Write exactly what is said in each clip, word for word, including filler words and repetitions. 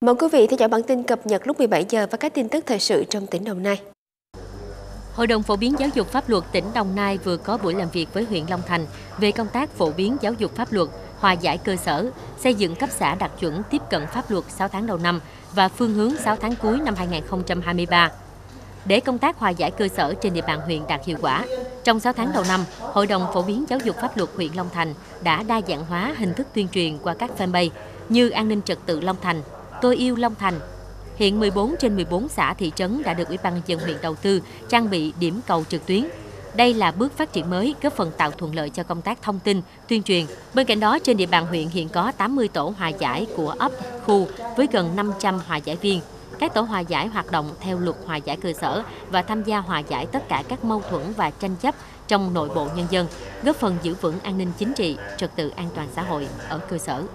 Mời quý vị theo dõi bản tin cập nhật lúc mười bảy giờ và các tin tức thời sự trong tỉnh Đồng Nai. Hội đồng phổ biến giáo dục pháp luật tỉnh Đồng Nai vừa có buổi làm việc với huyện Long Thành về công tác phổ biến giáo dục pháp luật, hòa giải cơ sở, xây dựng cấp xã đạt chuẩn tiếp cận pháp luật sáu tháng đầu năm và phương hướng sáu tháng cuối năm hai nghìn không trăm hai mươi ba. Để công tác hòa giải cơ sở trên địa bàn huyện đạt hiệu quả, trong sáu tháng đầu năm, Hội đồng phổ biến giáo dục pháp luật huyện Long Thành đã đa dạng hóa hình thức tuyên truyền qua các fanpage như An ninh trật tự Long Thành, Tôi yêu Long Thành. Hiện mười bốn trên mười bốn xã thị trấn đã được Ủy ban nhân dân huyện đầu tư trang bị điểm cầu trực tuyến. Đây là bước phát triển mới góp phần tạo thuận lợi cho công tác thông tin, tuyên truyền. Bên cạnh đó, trên địa bàn huyện hiện có tám mươi tổ hòa giải của ấp, khu với gần năm trăm hòa giải viên. Các tổ hòa giải hoạt động theo luật hòa giải cơ sở và tham gia hòa giải tất cả các mâu thuẫn và tranh chấp trong nội bộ nhân dân, góp phần giữ vững an ninh chính trị, trật tự an toàn xã hội ở cơ sở.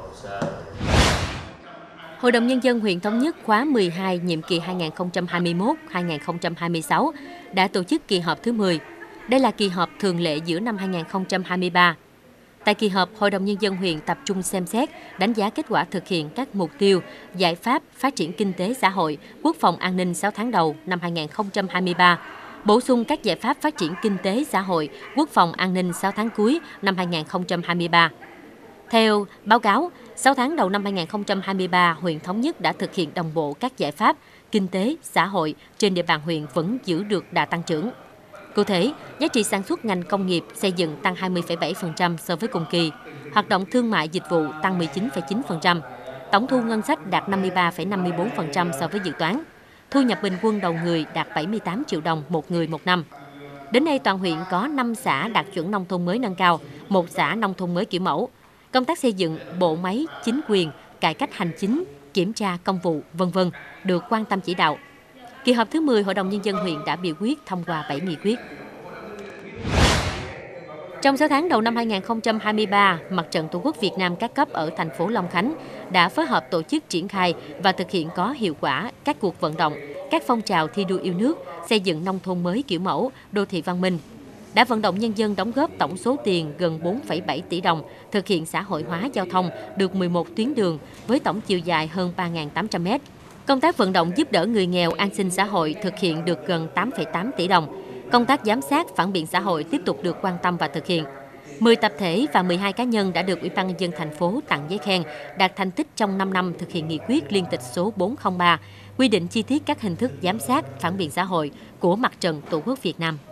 Hội đồng Nhân dân huyện Thống Nhất khóa mười hai nhiệm kỳ hai nghìn không trăm hai mươi mốt đến hai nghìn không trăm hai mươi sáu đã tổ chức kỳ họp thứ mười. Đây là kỳ họp thường lệ giữa năm hai nghìn không trăm hai mươi ba. Tại kỳ họp, Hội đồng Nhân dân huyện tập trung xem xét, đánh giá kết quả thực hiện các mục tiêu, giải pháp phát triển kinh tế xã hội, quốc phòng an ninh sáu tháng đầu năm hai nghìn không trăm hai mươi ba, bổ sung các giải pháp phát triển kinh tế xã hội, quốc phòng an ninh sáu tháng cuối năm hai nghìn không trăm hai mươi ba. Theo báo cáo, sáu tháng đầu năm hai nghìn không trăm hai mươi ba, huyện Thống Nhất đã thực hiện đồng bộ các giải pháp kinh tế, xã hội trên địa bàn huyện vẫn giữ được đà tăng trưởng. Cụ thể, giá trị sản xuất ngành công nghiệp xây dựng tăng hai mươi phẩy bảy phần trăm so với cùng kỳ, hoạt động thương mại dịch vụ tăng mười chín phẩy chín phần trăm, tổng thu ngân sách đạt năm mươi ba phẩy năm mươi bốn phần trăm so với dự toán, thu nhập bình quân đầu người đạt bảy mươi tám triệu đồng một người một năm. Đến nay, toàn huyện có năm xã đạt chuẩn nông thôn mới nâng cao, một xã nông thôn mới kiểu mẫu. Công tác xây dựng bộ máy chính quyền, cải cách hành chính, kiểm tra công vụ, vân vân được quan tâm chỉ đạo. Kỳ họp thứ mười, Hội đồng Nhân dân huyện đã biểu quyết thông qua bảy nghị quyết. Trong sáu tháng đầu năm hai nghìn không trăm hai mươi ba, Mặt trận Tổ quốc Việt Nam các cấp ở thành phố Long Khánh đã phối hợp tổ chức triển khai và thực hiện có hiệu quả các cuộc vận động, các phong trào thi đua yêu nước, xây dựng nông thôn mới kiểu mẫu, đô thị văn minh. Đã vận động nhân dân đóng góp tổng số tiền gần bốn phẩy bảy tỷ đồng, thực hiện xã hội hóa giao thông được mười một tuyến đường với tổng chiều dài hơn ba nghìn tám trăm mét. Công tác vận động giúp đỡ người nghèo an sinh xã hội thực hiện được gần tám phẩy tám tỷ đồng. Công tác giám sát phản biện xã hội tiếp tục được quan tâm và thực hiện. mười tập thể và mười hai cá nhân đã được Ủy ban nhân dân thành phố tặng giấy khen, đạt thành tích trong năm năm thực hiện nghị quyết liên tịch số bốn không ba, quy định chi tiết các hình thức giám sát phản biện xã hội của Mặt trận Tổ quốc Việt Nam.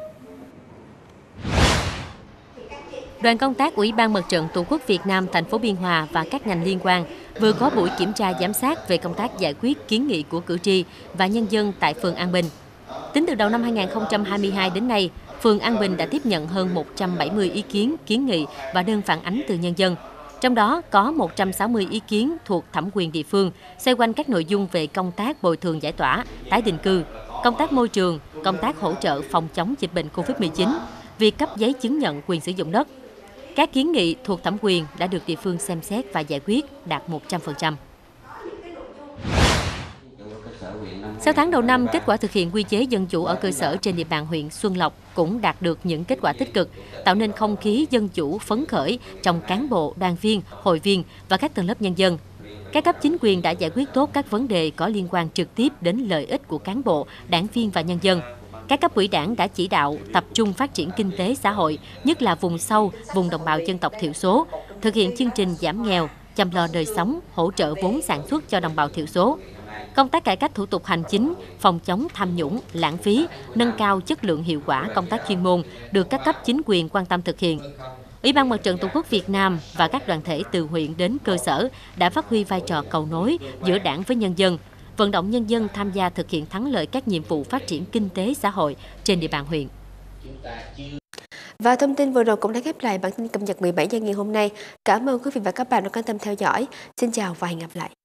Đoàn công tác Ủy ban Mặt trận Tổ quốc Việt Nam thành phố Biên Hòa và các ngành liên quan vừa có buổi kiểm tra giám sát về công tác giải quyết kiến nghị của cử tri và nhân dân tại phường An Bình. Tính từ đầu năm hai nghìn không trăm hai mươi hai đến nay, phường An Bình đã tiếp nhận hơn một trăm bảy mươi ý kiến, kiến nghị và đơn phản ánh từ nhân dân. Trong đó có một trăm sáu mươi ý kiến thuộc thẩm quyền địa phương, xoay quanh các nội dung về công tác bồi thường giải tỏa, tái định cư, công tác môi trường, công tác hỗ trợ phòng chống dịch bệnh Covid mười chín, việc cấp giấy chứng nhận quyền sử dụng đất. Các kiến nghị thuộc thẩm quyền đã được địa phương xem xét và giải quyết đạt một trăm phần trăm. Sau tháng đầu năm, kết quả thực hiện quy chế dân chủ ở cơ sở trên địa bàn huyện Xuân Lộc cũng đạt được những kết quả tích cực, tạo nên không khí dân chủ phấn khởi trong cán bộ, đoàn viên, hội viên và các tầng lớp nhân dân. Các cấp chính quyền đã giải quyết tốt các vấn đề có liên quan trực tiếp đến lợi ích của cán bộ, đảng viên và nhân dân. Các cấp ủy đảng đã chỉ đạo tập trung phát triển kinh tế xã hội, nhất là vùng sâu, vùng đồng bào dân tộc thiểu số, thực hiện chương trình giảm nghèo, chăm lo đời sống, hỗ trợ vốn sản xuất cho đồng bào thiểu số. Công tác cải cách thủ tục hành chính, phòng chống tham nhũng, lãng phí, nâng cao chất lượng hiệu quả công tác chuyên môn được các cấp chính quyền quan tâm thực hiện. Ủy ban Mặt trận Tổ quốc Việt Nam và các đoàn thể từ huyện đến cơ sở đã phát huy vai trò cầu nối giữa đảng với nhân dân, vận động nhân dân tham gia thực hiện thắng lợi các nhiệm vụ phát triển kinh tế xã hội trên địa bàn huyện. Và thông tin vừa rồi cũng đã khép lại bản tin cập nhật mười bảy giờ ngày hôm nay. Cảm ơn quý vị và các bạn đã quan tâm theo dõi. Xin chào và hẹn gặp lại.